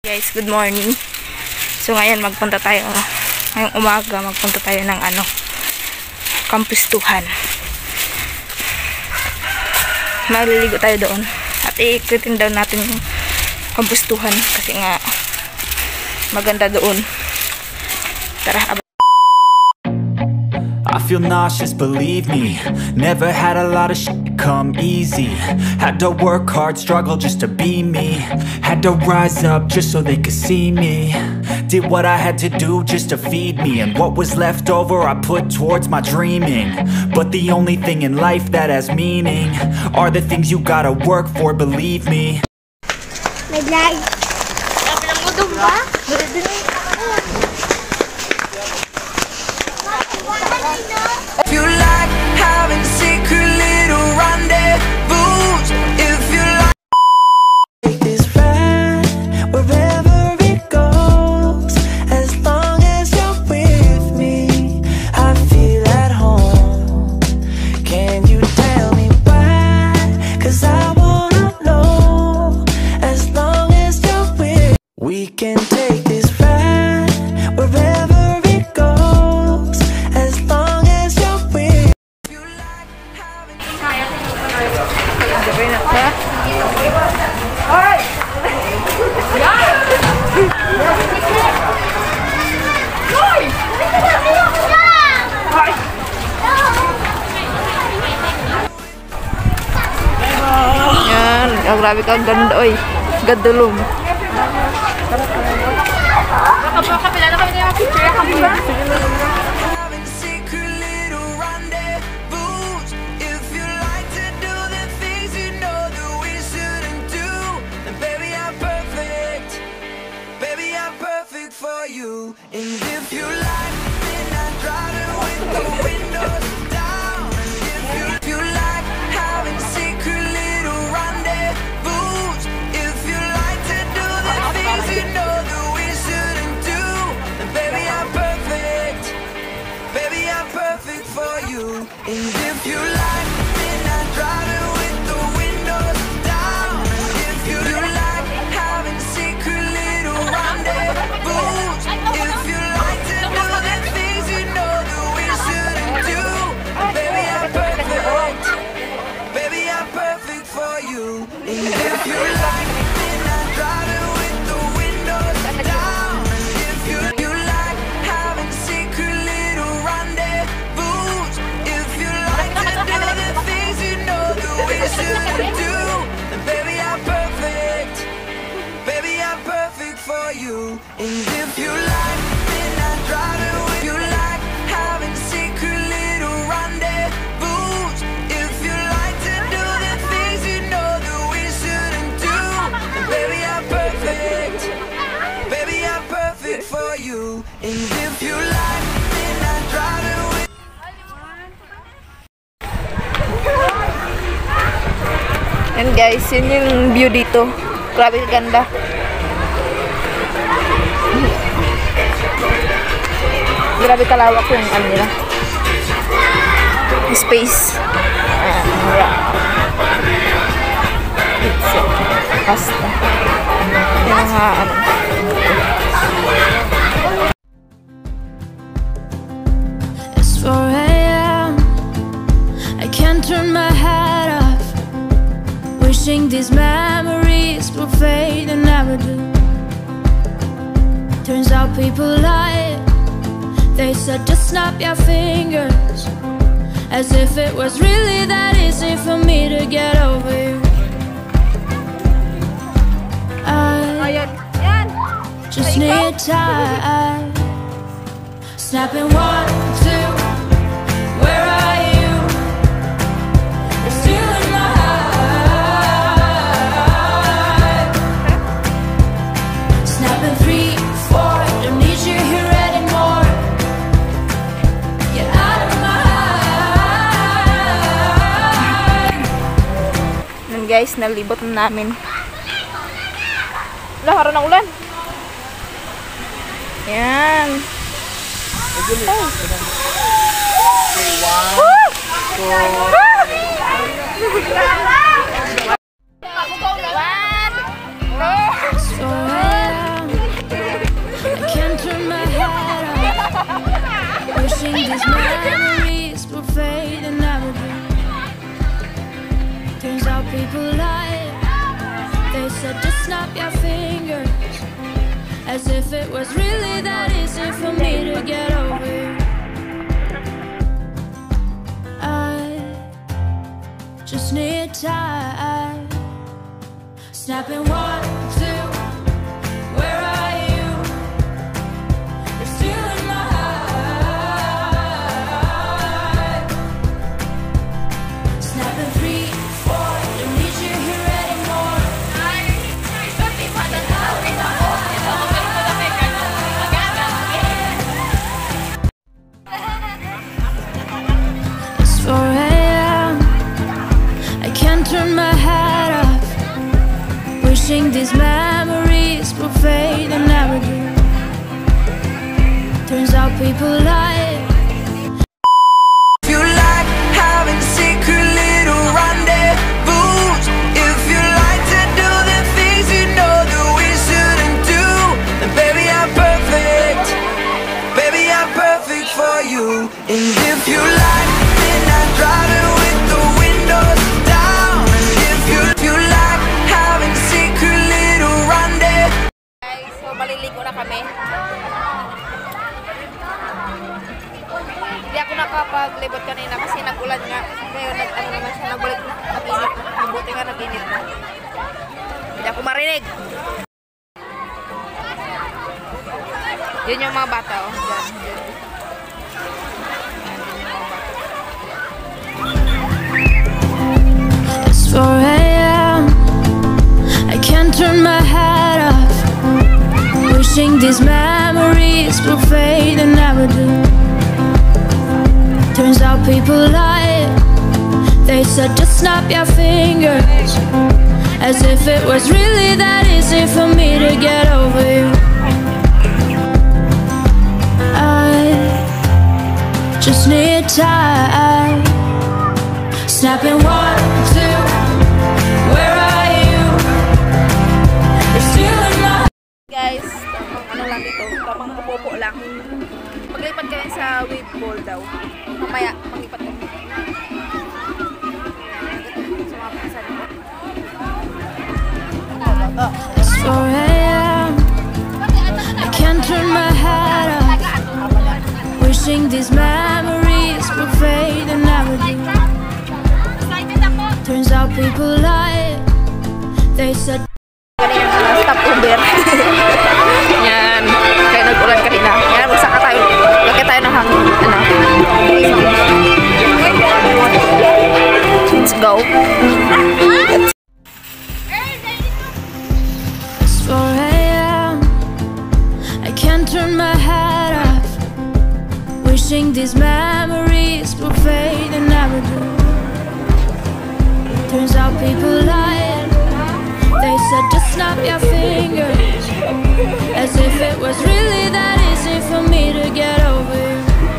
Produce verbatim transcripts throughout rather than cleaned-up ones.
Guys, good morning. So ngayon magpunta tayo ngayong umaga, magpunta tayo ng ano, kampistuhan. Maliligo tayo doon at iikutin daw natin yung kampistuhan kasi nga maganda doon. Tara. I feel nauseous, believe me. Never had a lot of shit come easy. Had to work hard, struggle just to be me. Had to rise up just so they could see me. Did what I had to do just to feed me. And what was left over I put towards my dreaming. But the only thing in life that has meaning are the things you gotta work for, believe me. Naglag. Sabi lang mo doon ba? If you like having secret little rendezvous, if you like take this ride wherever it goes, as long as you're with me, I feel at home. Can you tell me why? 'Cause I wanna know. As long as you're with me, we can take this ride wherever it goes, as long as you're with me. Yan, oh, grabe ka, ganda oy. Gadulong. Having secret little rendezvous, if you like to do the things you know that we shouldn't do, then baby I'm perfect, baby I'm perfect for you. And if you like, then I drive it with the windows down. And if you, if you like having secret little rendezvous, if you like to do the things you know that we shouldn't do, then baby I'm perfect, baby I'm perfect for you. And if you like, then I drive it with the windows down. And if you, you like having secret little rendezvous, if you like to do the things you know that we shouldn't do, then baby I'm perfect, baby I'm perfect for you. And if you like, then I drive it with the windows down. And if you, you like having secret little rendezvous, if you like to do the things you know that we shouldn't do, then baby I'm perfect, baby I'm perfect for you. And if you like, then I drive it with you like having secret little rendezvous, if you like to do the things you know that we shouldn't do, then baby I'm perfect, baby I'm perfect for you. And if you like, then I drive it with. And guys, yun yung view dito. Grabe ganda. Grabe kalawak yung ano nila. Space. Ayan, yeah. Pizza. Pasta. Yung mga ano. It's four A M I can't turn my head off, wishing these memories will fade and never do. Turns out people lie. They said just snap your fingers, as if it was really that easy for me to get over you. I just need time. Snapping one, two, where are you? You're still in my heart. Snapping three, four, don't need you here anymore. Get out of my heart. Yan guys, nalibot na namin. Wala, haro ng ulan. Yan. Oh. So Wishing these memories will fade and never do. Turns out people lie. They said just snap your fingers, as if it was really that easy for me to get over you. I just need time. Snapping one, two, where are you? You're still in my heart. Snapping three, four, don't need you here anymore. It's four a m I can't turn my head off, wishing these memories will fade and never do. Turns out people lie. If you like having secret little rendezvous, if you like to do the things you know that we shouldn't do, then baby I'm perfect, baby I'm perfect for you. And if you like midnight driving with the windows down, and if you, if you like having secret little rendezvous. Guys, so maliligo na kami. Hindi ako nakapaglibot kanina kasi nag-ulan nga. Ngayon, nag-ano naman siya, nagbalik na, nag-init na. Mabuti nga nag-init na. Hindi ako marinig. Yun yung mga bata, oh. Diyan, diyan. It's four a m I can't turn my head off, wishing these memories will fade and never do. Turns out people lie. They said just snap your fingers, as if it was really that easy for me to get over you. I just need time. Snapping one, two, where are you? You're still in my. Guys, tamang ano lang ito, tamang pupupo lang. Maglipat kami sa wave pool daw. Mamaya, maglipat kami. Sa mga pinsan ko. It's four a m I can't turn my head off, wishing these memories will fade and never do. Turns out people lie. They said Ganyan na stop Uber. Yan. Kaya nag-ulan kanina. Yan, magsaka tayo. Lagay tayo ng hangin. Ano? Let's go. it's four a m I can't turn my head off, wishing these memories will fade and never do. Turns out people lie. They said just snap your fingers, as if it was really that easy for me to get over you.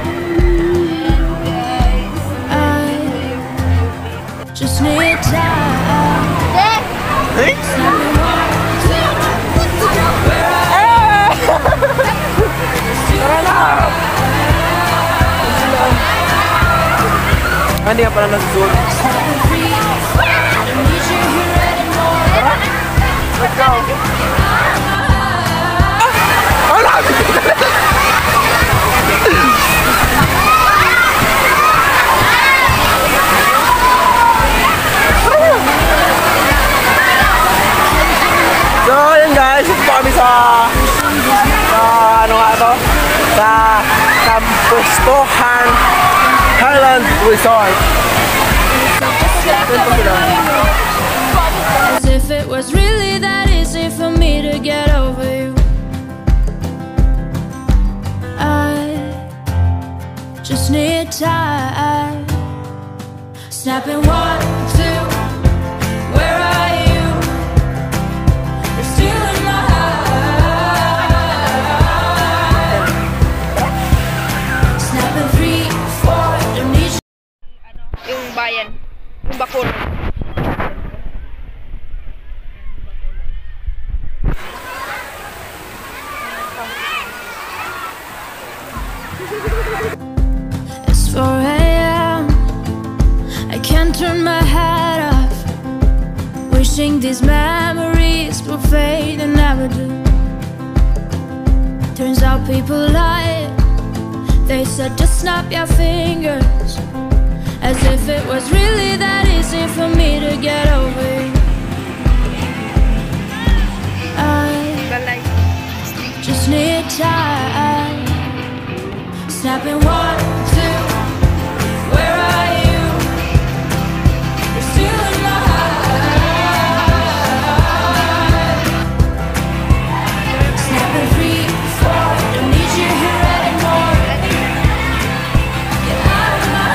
I just need time. Snapping one, two, where are you? Hindi ka pala nag-zoom. Snapping three, four, don't need you here anymore. Let's go! So, yun guys, ito pa kami sa sa ano nga ito? Sa Campustuhan Highland Resort. As if it was really that easy for me to get over you. I just need time. Snapping one, two, where are you? You're still in my heart. Snapping three, four, don't need you. Yung bayan. Yung bakul. never do. Turns out people lie. They said just snap your fingers, as if it was really that easy for me to get over you. I just need time. Snapping one, two, where are you? You're still in my heart. Snapping three, four, don't need you here anymore. Get out of my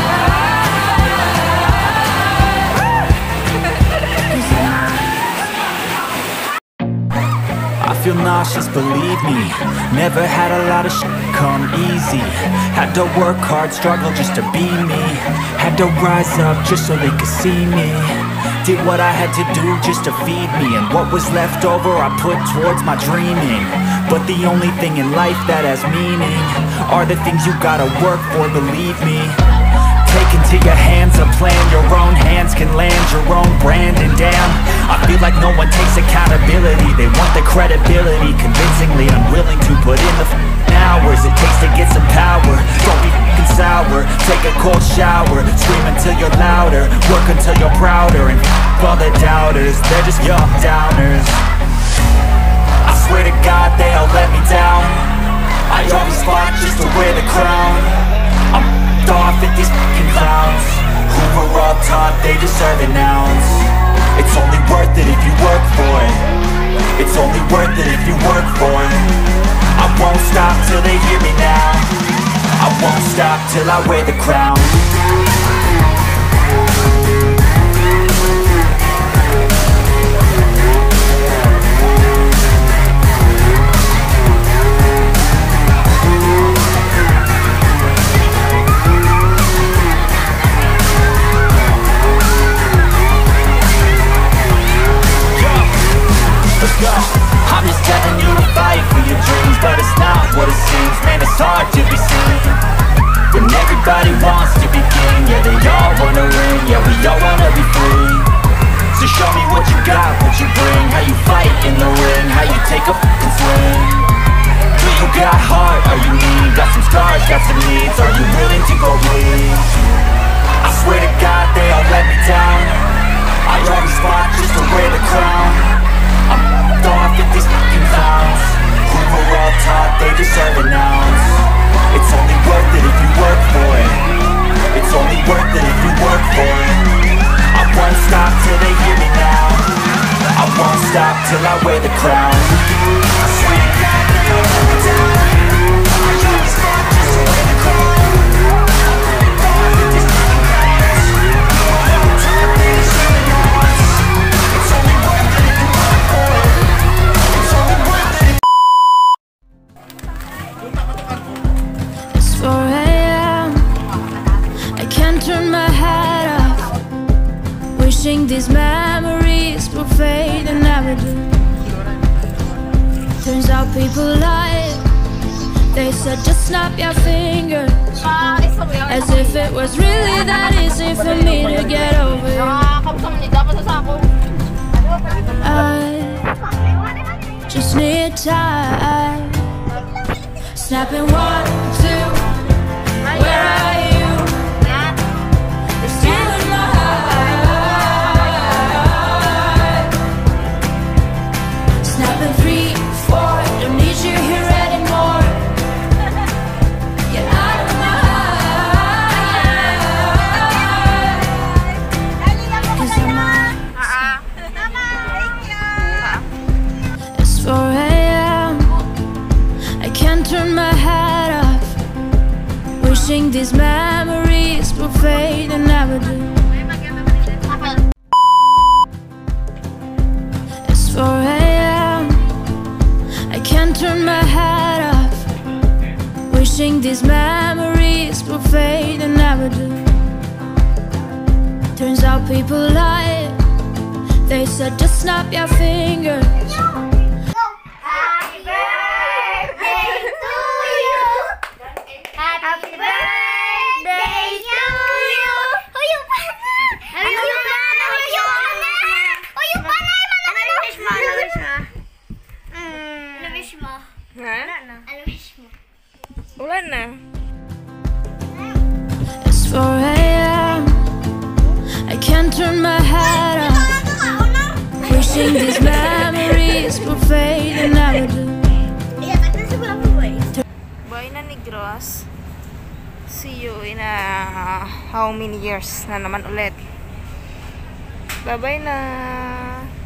I feel nauseous, believe me. Never had a lot of shit come easy. Had to work hard, struggle just to be me. Had to rise up just so they could see me. Did what I had to do just to feed me, and what was left over I put towards my dreaming. But the only thing in life that has meaning are the things you gotta work for, believe me. Take into your hands a plan, your own hands can land your own brand. And damn, I feel like no one takes accountability. They want the credibility, convincingly unwilling to put in the f***ing hours it takes to get some power. Don't be f***ing sour, take a cold shower. Scream until you're louder, work until you're prouder. And f*** all the doubters, they're just young downers. I swear to God they all let me down. I always fought just to wear the crown. I'm off at these f***ing clowns who were all taught they deserve an ounce. It's only worth it if you work for it. It's only worth it if you work for it. I won't stop till they hear me now. I won't stop till I wear the crown. I'm just telling you to fight for your dreams, but it's not what it seems. Man, it's hard to be seen when everybody wants to be king. Yeah, they all wanna ring, yeah, we all wanna be free. So show me what you got, what you bring, how you fight in the ring, how you take a f***ing swing. Do you got heart, are you mean? Got some scars, got some needs, are you willing to go bleed? I swear to God they all let me down. I always fought just to wear the crown. I'm off at these f***ing clowns who were all taught they deserve an ounce. It's only worth it if you work for it. It's only worth it if you work for it. I won't stop till they hear me now. I won't stop till I wear the crown. I swear to God they all let me down. I always fought just to wear the crown. I'm off at these f***ing clowns who were all taught they deserve an ounce. It's only worth it if you work for it. It's only worth it if It's four a m I can't turn my head off, wishing these memories will fade and never do. Turns out people lie. They said just snap your fingers, as if it was really that easy for me to get over you. I just need time. Snapping one, two, where are you? You're still in my heart. Snapping three, four, don't need you here anymore. Get out of my heart. 'Cause I'm on. It's four a m I can't turn my head off, wishing these memories will fade and never do. It's four a m I can't turn my head off, wishing these memories will fade and never do. Turns out people lie. They said just snap your fingers. Happy birthday to you. Happy birthday to you. Uyup ka na. Uyup ka na. Uyup ka na. Uyup ka na. Mana na. four a m I can't turn my head off, wishing these memories will fade and never do. Bye na Negros. See you in a how many years na naman ulit. Bye bye na.